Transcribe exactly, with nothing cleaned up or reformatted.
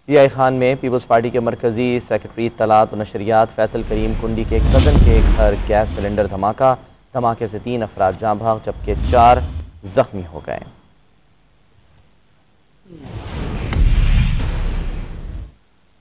CI Khan में peoples party के मरकजी सेक्रेटरी इत्तलात और नशरियात फैसल करीम कुंडी के कज़न के घर गैस सिलेंडर धमाका। धमाके से तीन अफराद जाँ भाग जबकि चार जख्मी हो गए।